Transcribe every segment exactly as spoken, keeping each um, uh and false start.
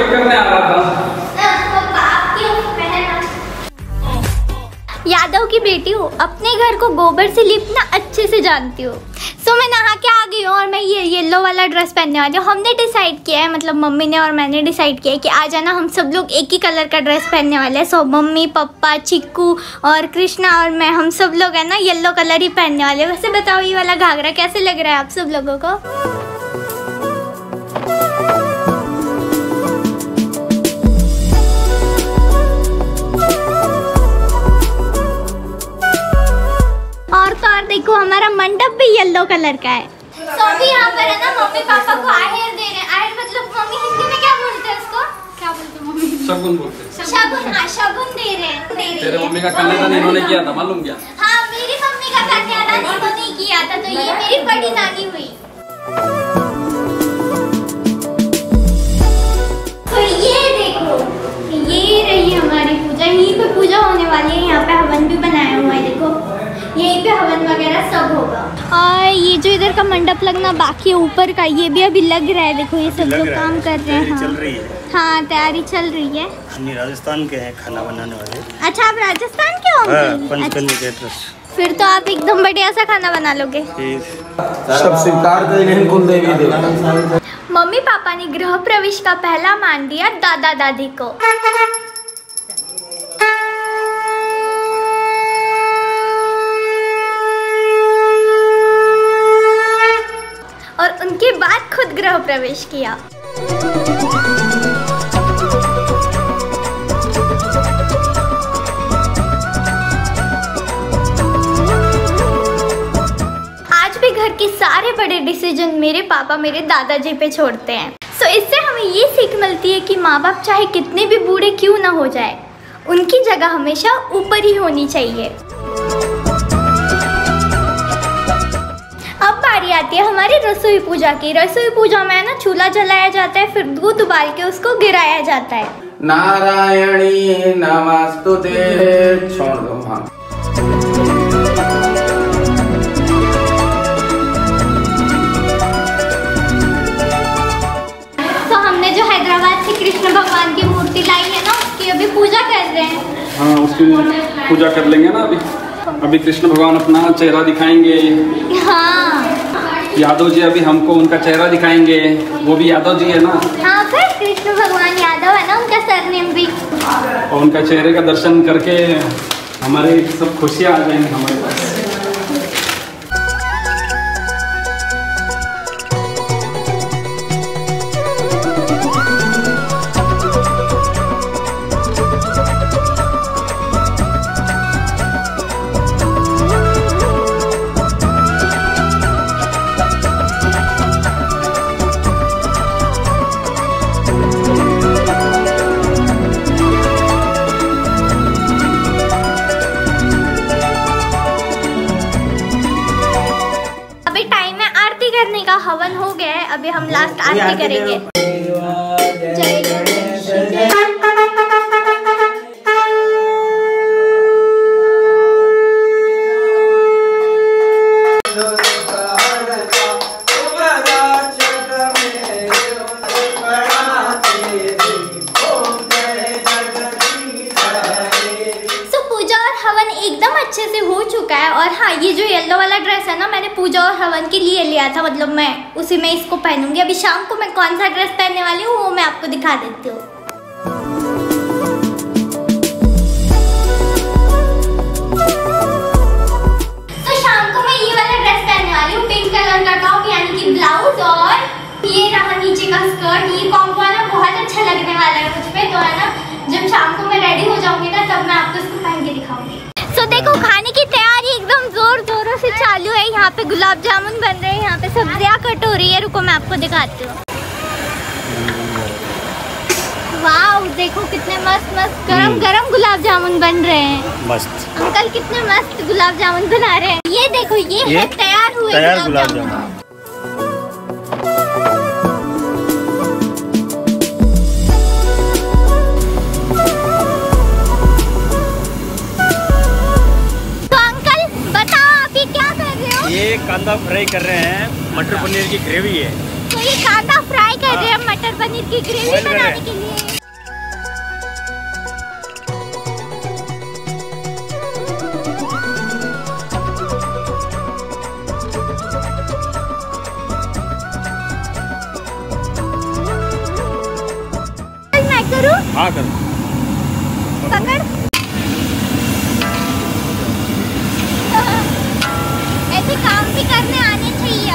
वही करने आ रहा था। यादव की बेटी हूँ, अपने घर को गोबर से लिपना अच्छे से जानती हूँ। सो मैं नहा के आ गई हूँ और मैं ये येलो वाला ड्रेस पहनने वाली हूँ। हमने डिसाइड किया है, मतलब मम्मी ने और मैंने डिसाइड किया है कि आज है ना हम सब लोग एक ही कलर का ड्रेस पहनने वाले हैं। सो मम्मी, पापा, चिक्कू और कृष्णा और मैं, हम सब लोग है ना येलो कलर ही पहनने वाले हैं। वैसे बताओ ये वाला घाघरा कैसे लग रहा है आप सब लोगों को? देखो हमारा मंडप भी येलो कलर का है। तो अभी यहाँ पर है ना मम्मी पापा को आहेर दे रहे हैं। आहेर मतलब मम्मी हिंदी में क्या बोलते हैं उसको? क्या बोलते हैं मम्मी? शगुन बोलते हैं। शगुन, हाँ शगुन दे रहे हैं। दे रही तेरे मम्मी का कन्यादान इन्होंने किया था, मालूम क्या? हाँ मेरी मम्मी का कन्यादान इन्होंने किया था, तो ये मेरी बड़ी नानी हुई। तो ये देखो, ये रही हमारी पूजा। यहीं पे पूजा होने वाली है। यहाँ पे हवन भी बनाया हुआ है, देखो यहीं पे हवन वगैरह सब होगा। और ये जो इधर का मंडप लगना बाकी है ऊपर का, ये भी अभी लग रहा है। देखो ये सब लोग काम कर रहे हैं। हाँ चल रही है। हाँ तैयारी चल रही है। हम राजस्थान के हैं खाना बनाने वाले। अच्छा आप राजस्थान के होंगे? पंचकन्या के ट्रस्ट। फिर तो आप एकदम बढ़िया सा खाना बना लोगे। सब स्वीकार करें कुल देवी देवता। मम्मी पापा ने गृह प्रवेश का पहला मान दिया दादा दादी को। और उनके बाद खुद गृह प्रवेश किया। आज भी घर के सारे बड़े डिसीजन मेरे पापा मेरे दादाजी पे छोड़ते हैं। सो इससे हमें ये सीख मिलती है कि माँ बाप चाहे कितने भी बूढ़े क्यों ना हो जाए, उनकी जगह हमेशा ऊपर ही होनी चाहिए। अब बारी आती है हमारी रसोई पूजा की। रसोई पूजा में ना चूल्हा जलाया जाता है, फिर दूध उबाल के उसको गिराया जाता है। नारायणी नमस्तुते। छोड़ दो। हाँ तो हमने जो हैदराबाद से कृष्ण भगवान की मूर्ति लाई है ना, उसकी अभी पूजा कर रहे हैं। हाँ उसकी पूजा कर लेंगे ना। अभी अभी कृष्ण भगवान अपना चेहरा दिखाएंगे। हाँ यादव जी अभी हमको उनका चेहरा दिखाएंगे। वो भी यादव जी है ना। हाँ फिर कृष्ण भगवान यादव है ना, उनका सरनेम भी। और उनका चेहरे का दर्शन करके हमारे सब खुशियाँ आ जाएंगी हमारे पास। हवन हो गया है, अभी हम लास्ट आरती करेंगे। जय गणेश जय। अच्छे से हो चुका है। और हाँ ये जो येलो वाला ड्रेस है ना, मैंने पूजा और हवन के लिए लिया था, मतलब मैं उसी में इसको पहनूंगी। अभी शाम को मैं कौन सा ड्रेस पहनने वाली हूँ वो मैं आपको दिखा देती हूँ। तो शाम को मैं ये वाला ड्रेस पहनने वाली हूँ, पिंक कलर का टॉप यानी कि ब्लाउज, और ये रहा नीचे का स्कर्ट। ये कॉम्बो है ना बहुत अच्छा लगने वाला है मुझ पे। तो है ना जब शाम को मैं रेडी हो जाऊंगी ना, तब मैं आपको इसको पहन के दिखाऊंगी। तो देखो खाने की तैयारी एकदम जोर जोरों से चालू है। यहाँ पे गुलाब जामुन बन रहे हैं, यहाँ पे सब्जियाँ कट हो रही है। रुको मैं आपको दिखाती हूँ। वाव देखो कितने मस्त मस्त गरम गरम गुलाब जामुन बन रहे हैं। मस्त अंकल कितने मस्त गुलाब जामुन बना रहे हैं। ये देखो ये, ये है तैयार हुए तैयार गुलाब जामुन। ये कांदा फ्राई कर रहे हैं, मटर पनीर की ग्रेवी है। तो ये कांदा फ्राई कर कर रहे हैं मटर पनीर की ग्रेवी बनाने के लिए। मैं करूं? हाँ कर। पकड़। ऐसे काम भी करने आने चाहिए।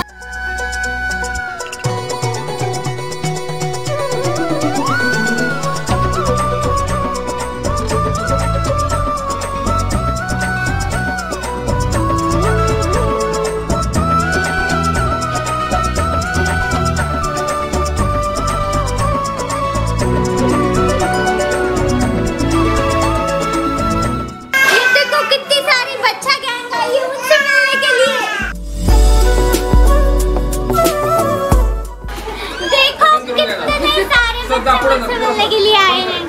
मिलने के लिए आए हैं।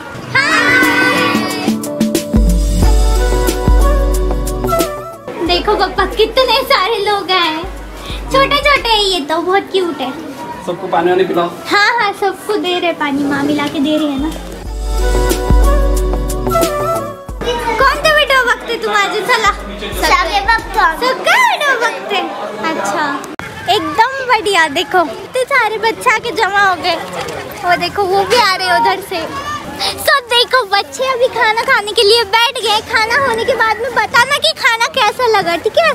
देखो पापा कितने सारे लोग आए हैं। छोटे छोटे है ये तो, बहुत क्यूट है। सबको पानी वानी पिलाओ। हाँ हाँ सबको दे रहे पानी, माँ मिला के दे रही है ना। कौन सा वीडियो वक्त है तुम आज? चला सबका वीडियो वक्त है। अच्छा एकदम बढ़िया। देखो इतने सारे बच्चे आके जमा हो गए। वो देखो वो भी आ रहे उधर से। सब देखो बच्चे अभी खाना खाने के लिए बैठ गए। खाना होने के बाद में बताना कि खाना कैसा लगा, ठीक है?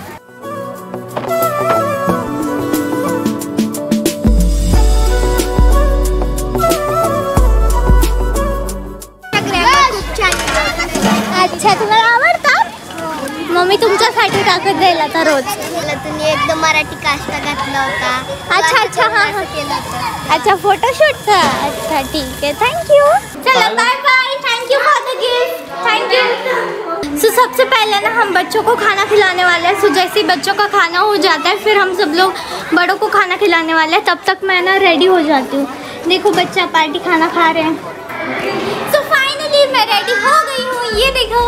अच्छा तुम्हाला आवडता? मम्मी तुमच्यासाठी टाकत जायला था रोज। तुम्ही एकदम मराठी काष्टा घातला होता। अच्छा अच्छा हाँ हाँ अच्छा फोटोशूट था। अच्छा ठीक है थैंक यू। चलो bye bye. Thank you for the gift. Thank you. So सबसे पहले ना हम बच्चों को खाना खिलाने वाले हैं। सो जैसे ही बच्चों का खाना हो जाता है फिर हम सब लोग बड़ों को खाना खिलाने वाले हैं। तब तक मैं ना रेडी हो जाती हूँ। देखो बच्चा पार्टी खाना खा रहे हैं। सो फाइनली मैं रेडी हो गई हूँ। ये देखो।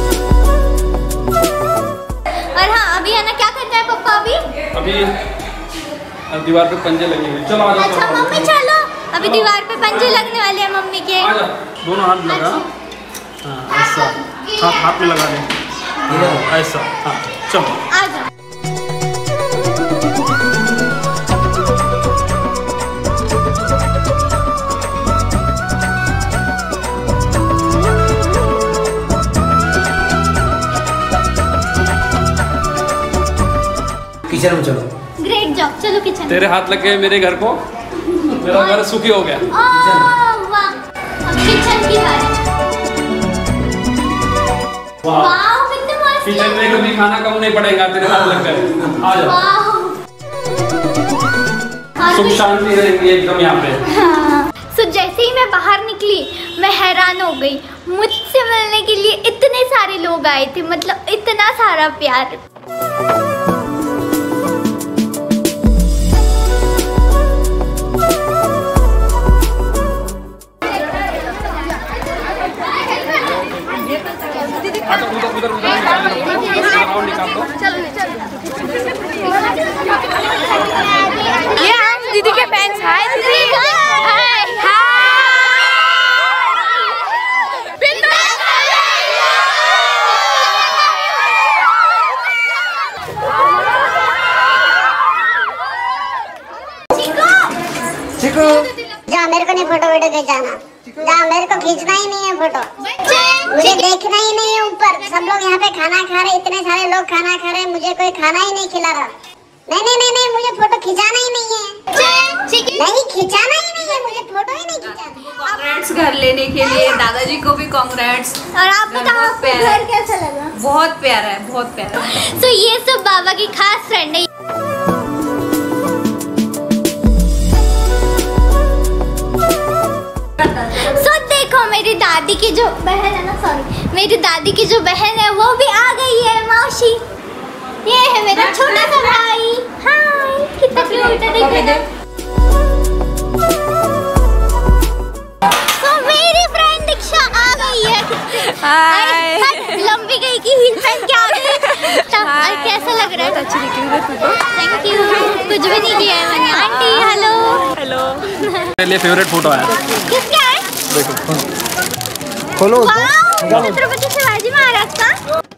और हाँ अभी है ना क्या करना है पापा? अभी अभी अब दीवार पे पंजे लगे हुए। चलो आ जाओ। अच्छा मम्मी चलो अभी दीवार पे पंजे लगने वाले हैं मम्मी के। आ जाओ दोनों हाथ लगा। हाँ ऐसा हाथ हाथ में लगा दे ऐसा। हाँ चलो आ जाओ। किचन में चलो। Great job. चलो किचन। तेरे हाथ लग गए मेरे घर को। मेरा घर सुखी हो गया। वाह अब किचन की बारी। वाह कितने मस्त। किचन में कभी खाना कम नहीं पड़ेगा तेरे हाथ लग गए। आ जाओ। सुख शांति रहेगी एकदम यहाँ पे। हाँ। सो जैसे ही मैं बाहर निकली मैं हैरान हो गई। मुझसे मिलने के लिए इतने सारे लोग आए थे, मतलब इतना सारा प्यार। उधर उधर निकाल निकाल दो। ये हम दीदी के फैंस। हाय दीदी। हाय हाय। चिकू जा मेरे को नहीं फोटो वीडियो खिंचाना। जा मेरे को खींचना ही नहीं है फोटो। मुझे देखना ही नहीं है ऊपर। सब लोग यहाँ पे खाना खा रहे, इतने सारे लोग खाना खा रहे, मुझे कोई खाना ही नहीं खिला रहा। नहीं नहीं नहीं नहीं मुझे फोटो खिंचाना ही नहीं है। नहीं खिंचाना ही नहीं है, मुझे फोटो ही नहीं खिंचाना। कांग्रेट्स घर लेने के लिए दादाजी को भी कांग्रेट्स। और आप बताओ आपको घर कैसा लगा? बहुत प्यारा है, बहुत प्यारा। तो ये सब बाबा की खास फ्रेंड है। सो देखो मेरी दादी की जो बहन है ना, सॉरी मेरी दादी की जो बहन है वो भी आ गई है। मौसी ये है मेरा छोटा सा भाई। हाय कितना क्यूट है देखो। तो मेरी फ्रेंड दीक्षा आ गई है। हाय लंबी गई की हील पहन के आ गई। और कैसा लग रहा है? अच्छी दिख रही है। Thank you. कुछ भी नहीं दिया है मैंने। Aunty hello. हेलो। मेरे लिए फेवरेट फोटो आया। किसका है? देखो खोलो वाओ, छत्रपति शिवाजी महाराज का।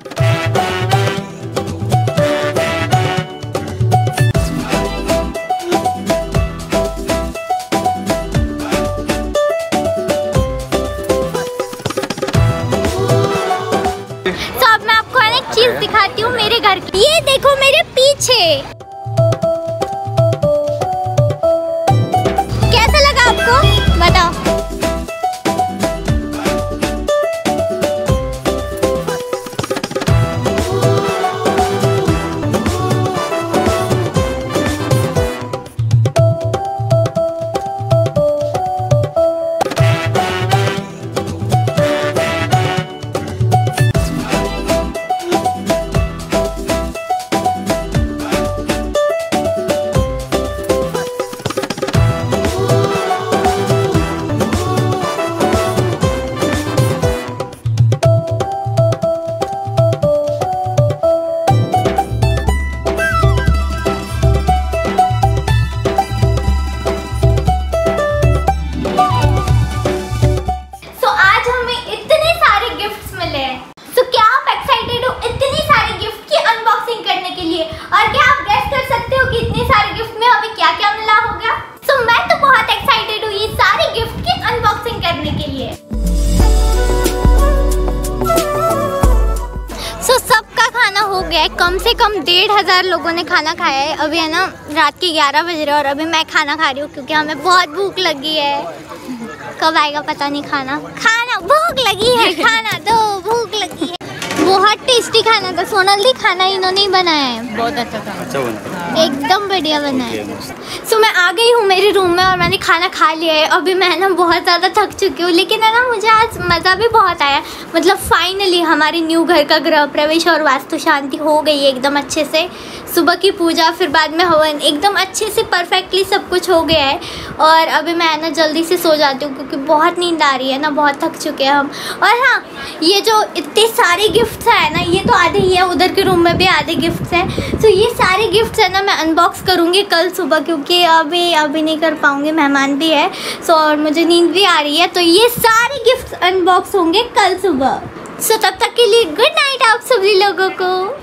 तो अब मैं आपको एक चीज दिखाती हूँ मेरे घर की। ये देखो मेरे पीछे, कैसा लगा आपको बताओ। और क्या आप गेस कर सकते हो कि इतने सारे गिफ्ट में हमें क्या क्या मिला होगा? तो so, मैं तो बहुत एक्साइटेड हूँ ये सारे गिफ्ट की अनबॉक्सिंग करने के लिए। सो so, सबका खाना हो गया है, कम से कम डेढ़ हजार लोगों ने खाना खाया है। अभी है ना रात के ग्यारह बज रहे हैं और अभी मैं खाना खा रही हूँ क्योंकि हमें बहुत भूख लगी है। कब आएगा पता नहीं खाना। खाना भूख लगी है, खाना दो, भूख लगी है। बहुत टेस्टी खाना था। सोनाली खाना इन्होंने ही बनाया है, बहुत अच्छा था। अच्छा बना, एकदम बढ़िया बना है। सो मैं आ गई हूँ मेरे रूम में और मैंने खाना खा लिया है। अभी मैं ना बहुत ज़्यादा थक चुकी हूँ, लेकिन है ना मुझे आज मज़ा भी बहुत आया। मतलब फाइनली हमारे न्यू घर का गृह प्रवेश और वास्तु शांति हो गई है एकदम अच्छे से। सुबह की पूजा, फिर बाद में हवन, एकदम अच्छे से परफेक्टली सब कुछ हो गया है। और अभी मैं ना जल्दी से सो जाती हूँ क्योंकि बहुत नींद आ रही है ना, बहुत थक चुके हैं हम। और हाँ, ये जो इतने सारे गिफ्ट्स हैं ना, ये तो आधे ही है, उधर के रूम में भी आधे गिफ्ट्स हैं। तो ये सारे गिफ्ट्स है ना मैं अनबॉक्स करूँगी कल सुबह, क्योंकि अभी अभी नहीं कर पाऊँगी, मेहमान भी है। सो और मुझे नींद भी आ रही है, तो ये सारे गिफ्ट्स अनबॉक्स होंगे कल सुबह। सो तब तक के लिए गुड नाइट आप सभी लोगों को।